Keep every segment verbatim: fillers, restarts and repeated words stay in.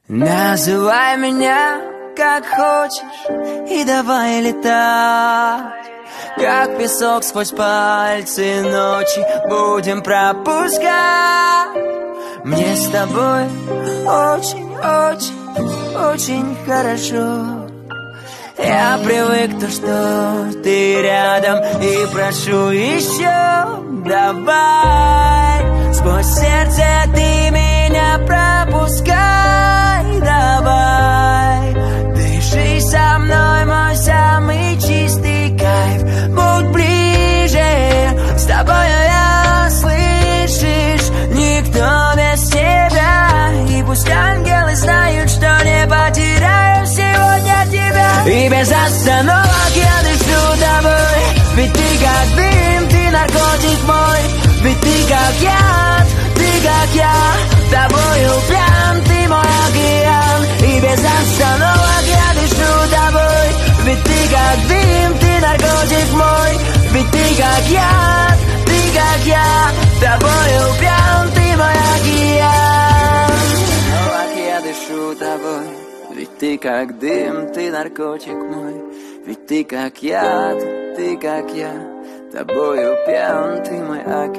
Называй меня как хочешь и давай летать, как песок сквозь пальцы ночи будем пропускать. Мне с тобой очень, очень, очень хорошо. Я привык то, что ты рядом, и прошу еще. Давай, сквозь сердце ты меня пропускай. Давай, дыши со мной, мой самый чистый кайф. Будь ближе, с тобою я, слышишь, никто без тебя. И пусть ангелы знают, что не потеряю сегодня тебя. И без остановок я дышу тобой, ведь ты как дым, ты наркотик мой. Ведь ты как яд, ты как я, тобою пьян, ты мой океан. И без остановок я дышу тобой, ведь ты как дым, ты наркотик мой. Ведь ты как яд, ты как я, тобою пьян, ты мой океан. Остановок я дышу тобой, ведь ты как дым, ты наркотик мой. Ведь ты как яд, ты как я, тобою пьян, ты мой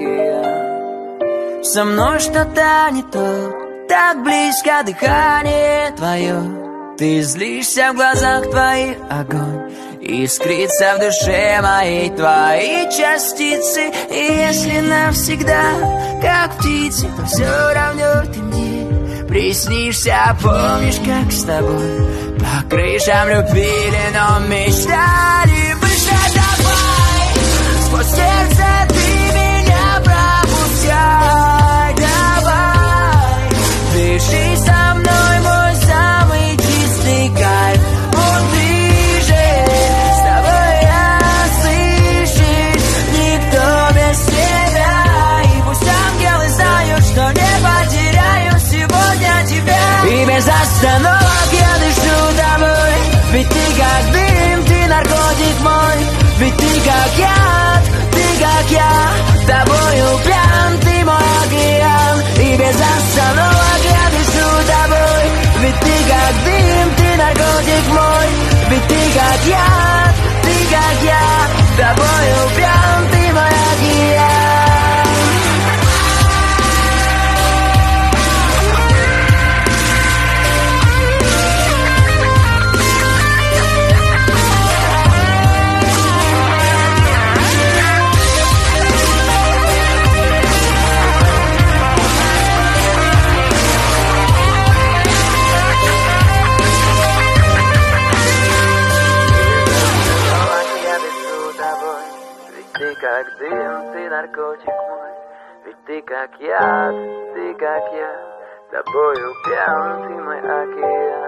океан. Со мной что-то не то, так близко дыхание твое. Ты злишься в глазах твоих огонь, искрится в душе моей твои частицы. И если навсегда, как птицы, то все равно ты мне приснишься. Помнишь, как с тобой по крышам любили, но мечтали бежать. Давай, сквозь сердце ты меня пропускай. Давай, дыши со мной, мой самый чистый кайф. Будь ближе, с тобой я, слышишь, никто без тебя. И пусть ангелы знают, что не потеряю сегодня тебя. И без остановок я дышу тобой, ведь ты как дым, ты наркотик мой. Ведь ты как яд, ты как я, тобою пьян, ты мой океан. И без остановок я дышу тобой, ведь ты как дым, ты наркотик мой. Ведь ты как яд, ты как я, тобою пьян, ты мой океан. Как дым, ты наркотик мой. Ведь ты как яд, ты как я, тобою пьян, ты мой океан.